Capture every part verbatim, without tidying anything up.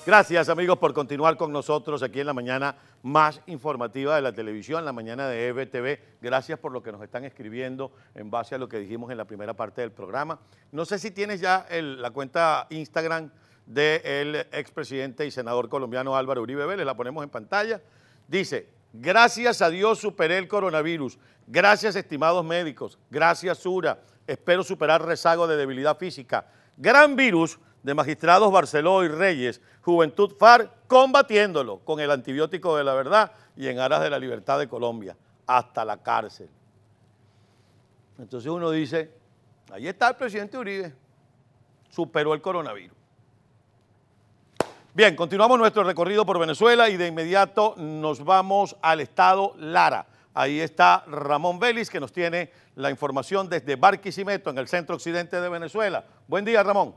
Gracias, amigos, por continuar con nosotros aquí en la mañana más informativa de la televisión, la mañana de E V T V. Gracias por lo que nos están escribiendo en base a lo que dijimos en la primera parte del programa. No sé si tienes ya el, la cuenta Instagram del expresidente y senador colombiano Álvaro Uribe Vélez, la ponemos en pantalla. Dice, gracias a Dios superé el coronavirus, gracias estimados médicos, gracias Sura, espero superar rezago de debilidad física. Gran virus de magistrados Barceló y Reyes, Juventud F A R, combatiéndolo con el antibiótico de la verdad y en aras de la libertad de Colombia, hasta la cárcel. Entonces uno dice, ahí está el presidente Uribe, superó el coronavirus. Bien, continuamos nuestro recorrido por Venezuela y de inmediato nos vamos al estado Lara. Ahí está Ramón Vélez, que nos tiene la información desde Barquisimeto, en el centro occidente de Venezuela. Buen día, Ramón.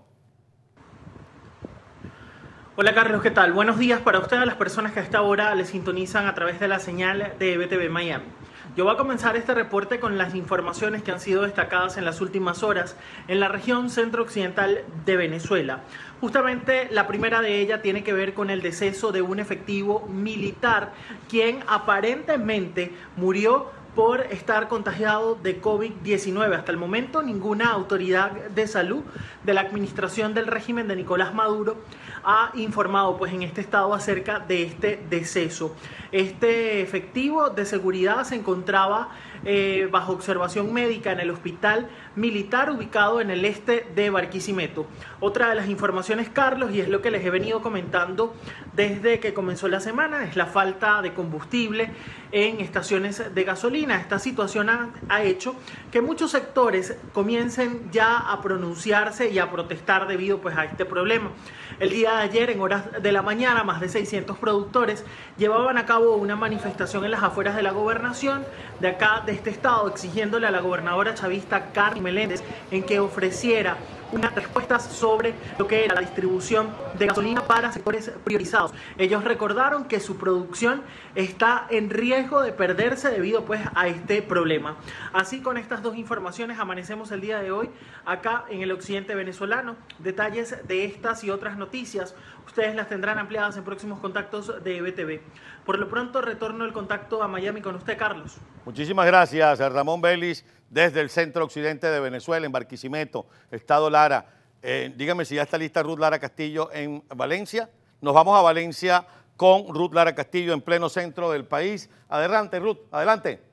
Hola Carlos, ¿qué tal? Buenos días para ustedes, las personas que a esta hora les sintonizan a través de la señal de E V T V Miami. Yo voy a comenzar este reporte con las informaciones que han sido destacadas en las últimas horas en la región centro-occidental de Venezuela. Justamente la primera de ellas tiene que ver con el deceso de un efectivo militar, quien aparentemente murió por estar contagiado de COVID diecinueve. Hasta el momento ninguna autoridad de salud de la administración del régimen de Nicolás Maduro ha informado pues en este estado acerca de este deceso. Este efectivo de seguridad se encontraba eh, bajo observación médica en el hospital militar ubicado en el este de Barquisimeto. Otra de las informaciones, Carlos, y es lo que les he venido comentando desde que comenzó la semana, es la falta de combustible en estaciones de gasolina. Esta situación ha, ha hecho que muchos sectores comiencen ya a pronunciarse y a protestar debido pues a este problema. El día de ayer, en horas de la mañana, más de seiscientos productores llevaban a cabo una manifestación en las afueras de la gobernación de acá, de este estado, exigiéndole a la gobernadora chavista Carmen Meléndez en que ofreciera unas respuestas sobre lo que era la distribución de gasolina para sectores priorizados. Ellos recordaron que su producción está en riesgo de perderse debido pues a este problema. Así, con estas dos informaciones amanecemos el día de hoy acá en el occidente venezolano. Detalles de estas y otras noticias ustedes las tendrán ampliadas en próximos contactos de E V T V. Por lo pronto retorno el contacto a Miami con usted, Carlos. Muchísimas gracias, Ramón Vélez, desde el centro occidente de Venezuela, en Barquisimeto, estado Lara. Eh, dígame si ya está lista Ruth Lara Castillo en Valencia. Nos vamos a Valencia con Ruth Lara Castillo en pleno centro del país. Adelante, Ruth, adelante.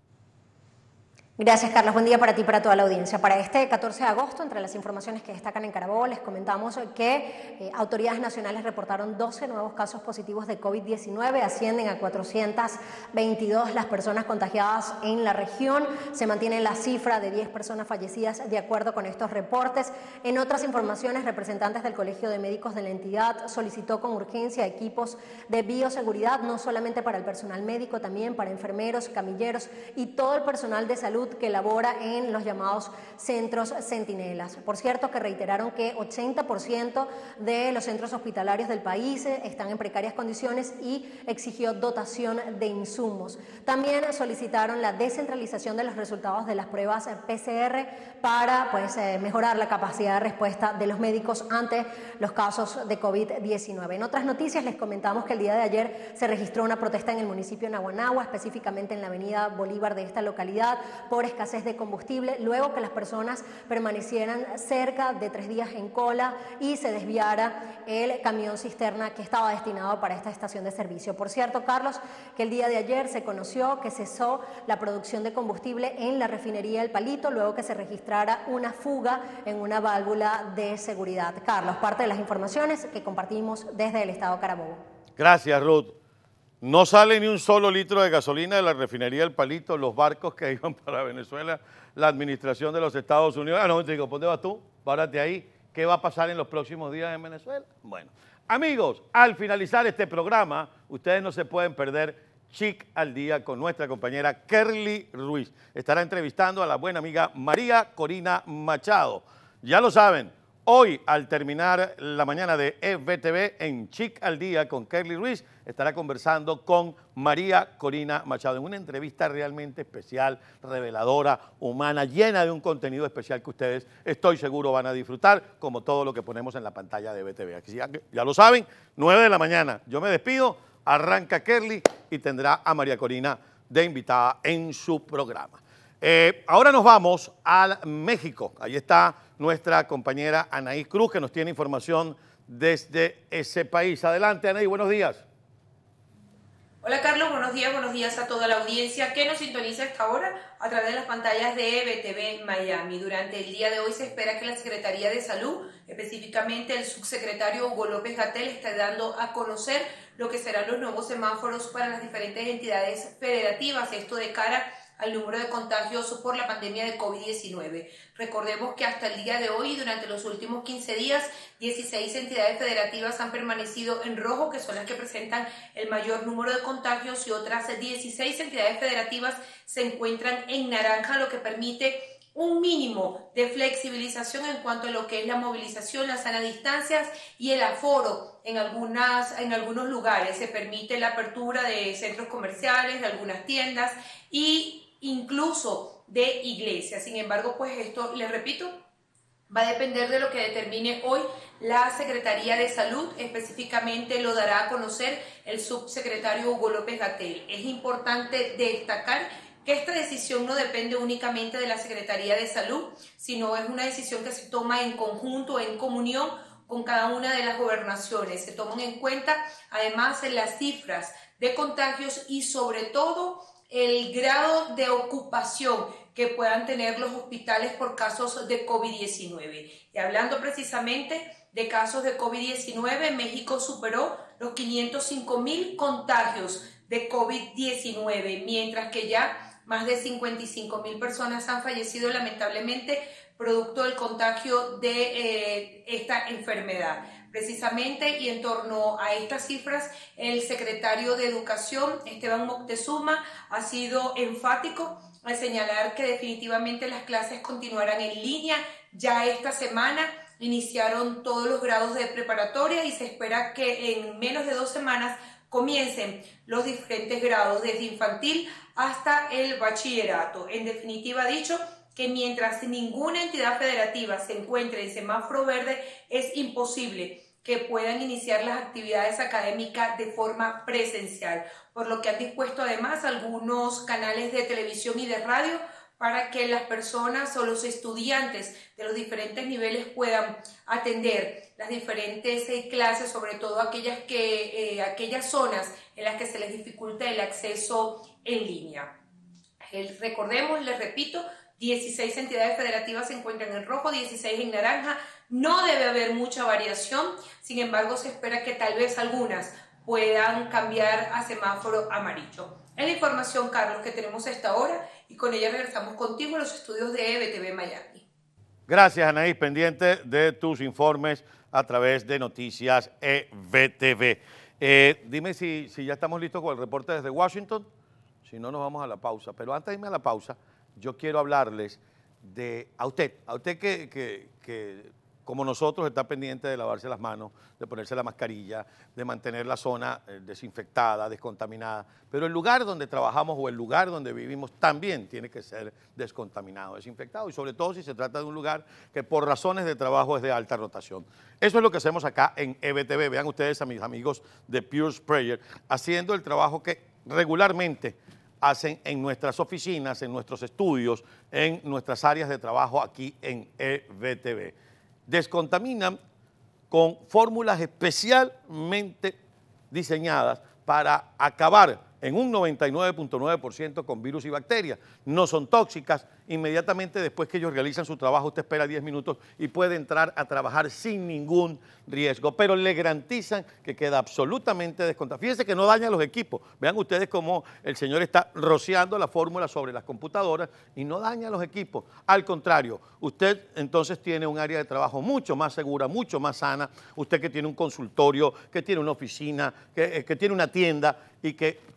Gracias, Carlos. Buen día para ti y para toda la audiencia. Para este catorce de agosto, entre las informaciones que destacan en Carabobo, les comentamos que eh, autoridades nacionales reportaron doce nuevos casos positivos de COVID diecinueve, ascienden a cuatrocientas veintidós las personas contagiadas en la región. Se mantiene la cifra de diez personas fallecidas de acuerdo con estos reportes. En otras informaciones, representantes del Colegio de Médicos de la entidad solicitó con urgencia equipos de bioseguridad, no solamente para el personal médico, también para enfermeros, camilleros y todo el personal de salud que labora en los llamados centros centinelas. Por cierto, que reiteraron que ochenta por ciento de los centros hospitalarios del país están en precarias condiciones y exigió dotación de insumos. También solicitaron la descentralización de los resultados de las pruebas P C R para pues, eh, mejorar la capacidad de respuesta de los médicos ante los casos de COVID diecinueve. En otras noticias les comentamos que el día de ayer se registró una protesta en el municipio de Naguanagua, específicamente en la avenida Bolívar de esta localidad, por escasez de combustible, luego que las personas permanecieran cerca de tres días en cola y se desviara el camión cisterna que estaba destinado para esta estación de servicio. Por cierto, Carlos, que el día de ayer se conoció que cesó la producción de combustible en la refinería El Palito, luego que se registrara una fuga en una válvula de seguridad. Carlos, parte de las informaciones que compartimos desde el estado Carabobo. Gracias, Ruth. No sale ni un solo litro de gasolina de la refinería El Palito, los barcos que iban para Venezuela, la administración de los Estados Unidos. Ah, no, te digo, ¿dónde vas tú? Párate ahí. ¿Qué va a pasar en los próximos días en Venezuela? Bueno, amigos, al finalizar este programa, ustedes no se pueden perder Chic al Día con nuestra compañera Kerly Ruiz. Estará entrevistando a la buena amiga María Corina Machado. Ya lo saben, Hoy, al terminar la mañana de E V T V en Chic al Día con Kerly Ruiz, estará conversando con María Corina Machado en una entrevista realmente especial, reveladora, humana, llena de un contenido especial que ustedes, estoy seguro, van a disfrutar, como todo lo que ponemos en la pantalla de E V T V. Aquí ya, ya lo saben, nueve de la mañana. Yo me despido, arranca Kerly y tendrá a María Corina de invitada en su programa. Eh, ahora nos vamos a México. Ahí está nuestra compañera Anaís Cruz, que nos tiene información desde ese país. Adelante, Anaís, buenos días. Hola Carlos, buenos días, buenos días a toda la audiencia que nos sintoniza a esta hora a través de las pantallas de E V T V Miami. Durante el día de hoy se espera que la Secretaría de Salud, específicamente el subsecretario Hugo López-Gatell, esté dando a conocer lo que serán los nuevos semáforos para las diferentes entidades federativas, esto de cara al número de contagios por la pandemia de COVID diecinueve. Recordemos que hasta el día de hoy, durante los últimos quince días, dieciséis entidades federativas han permanecido en rojo, que son las que presentan el mayor número de contagios, y otras dieciséis entidades federativas se encuentran en naranja, lo que permite un mínimo de flexibilización en cuanto a lo que es la movilización, las sana distancias y el aforo. En, algunas, en algunos lugares se permite la apertura de centros comerciales, de algunas tiendas y incluso de iglesias. Sin embargo, pues esto, les repito, va a depender de lo que determine hoy la Secretaría de Salud. Específicamente lo dará a conocer el subsecretario Hugo López-Gatell. Es importante destacar que esta decisión no depende únicamente de la Secretaría de Salud, sino es una decisión que se toma en conjunto, en comunión con cada una de las gobernaciones. Se toman en cuenta además las cifras de contagios y sobre todo el grado de ocupación que puedan tener los hospitales por casos de COVID diecinueve. Y hablando precisamente de casos de COVID diecinueve, México superó los quinientos cinco mil contagios de COVID diecinueve, mientras que ya más de cincuenta y cinco mil personas han fallecido lamentablemente producto del contagio de eh, esta enfermedad. Precisamente, y en torno a estas cifras, el secretario de Educación, Esteban Moctezuma, ha sido enfático al señalar que definitivamente las clases continuarán en línea. Ya esta semana iniciaron todos los grados de preparatoria y se espera que en menos de dos semanas comiencen los diferentes grados, desde infantil hasta el bachillerato. En definitiva, dicho que mientras ninguna entidad federativa se encuentre en semáforo verde, es imposible que puedan iniciar las actividades académicas de forma presencial, por lo que han dispuesto además algunos canales de televisión y de radio para que las personas o los estudiantes de los diferentes niveles puedan atender las diferentes eh, clases, sobre todo aquellas, que, eh, aquellas zonas en las que se les dificulta el acceso en línea. El, recordemos, les repito, dieciséis entidades federativas se encuentran en rojo, dieciséis en naranja. No debe haber mucha variación, sin embargo se espera que tal vez algunas puedan cambiar a semáforo amarillo. Es la información, Carlos, que tenemos a esta hora y con ella regresamos contigo a los estudios de E V T V Miami. Gracias, Anaís, pendiente de tus informes a través de Noticias E V T V. Eh, dime si, si ya estamos listos con el reporte desde Washington, si no nos vamos a la pausa. Pero antes de irme a la pausa, yo quiero hablarles de a usted, a usted que, que, que como nosotros está pendiente de lavarse las manos, de ponerse la mascarilla, de mantener la zona eh, desinfectada, descontaminada. Pero el lugar donde trabajamos o el lugar donde vivimos también tiene que ser descontaminado, desinfectado, y sobre todo si se trata de un lugar que por razones de trabajo es de alta rotación. Eso es lo que hacemos acá en E V T V. Vean ustedes a mis amigos de Pure Sprayer haciendo el trabajo que regularmente hacen en nuestras oficinas, en nuestros estudios, en nuestras áreas de trabajo aquí en E V T V. Descontaminan con fórmulas especialmente diseñadas para acabar en un noventa y nueve punto nueve por ciento con virus y bacterias. No son tóxicas. Inmediatamente después que ellos realizan su trabajo, usted espera diez minutos y puede entrar a trabajar sin ningún riesgo. Pero le garantizan que queda absolutamente descontaminado. Fíjense que no daña los equipos. Vean ustedes cómo el señor está rociando la fórmula sobre las computadoras y no daña los equipos. Al contrario, usted entonces tiene un área de trabajo mucho más segura, mucho más sana. Usted que tiene un consultorio, que tiene una oficina, que, que tiene una tienda y que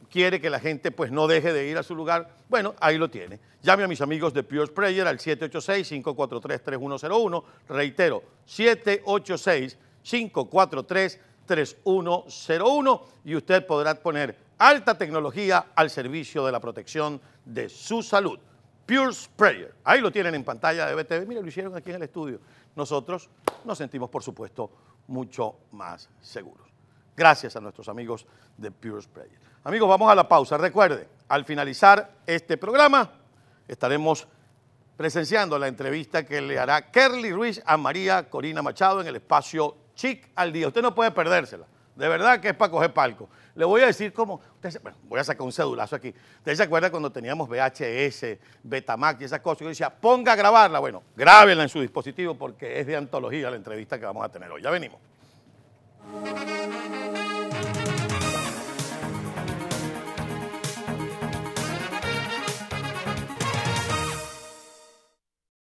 quiere que la gente pues no deje de ir a su lugar, bueno, ahí lo tiene. Llame a mis amigos de Pure Sprayer al siete ocho seis, cinco cuatro tres, tres uno cero uno, reitero, siete ocho seis, cinco cuatro tres, tres uno cero uno y usted podrá poner alta tecnología al servicio de la protección de su salud. Pure Sprayer, ahí lo tienen en pantalla de E V T V, mire, lo hicieron aquí en el estudio. Nosotros nos sentimos, por supuesto, mucho más seguros. Gracias a nuestros amigos de Pure Sprayer. Amigos, vamos a la pausa. Recuerde, al finalizar este programa, estaremos presenciando la entrevista que le hará Kerly Ruiz a María Corina Machado en el espacio Chic al Día. Usted no puede perdérsela. De verdad que es para coger palco. Le voy a decir cómo... Usted se, bueno, voy a sacar un cedulazo aquí. ¿Usted se acuerda cuando teníamos V H S, Betamax y esas cosas? Yo decía, ponga a grabarla. Bueno, grábenla en su dispositivo porque es de antología la entrevista que vamos a tener hoy. Ya venimos.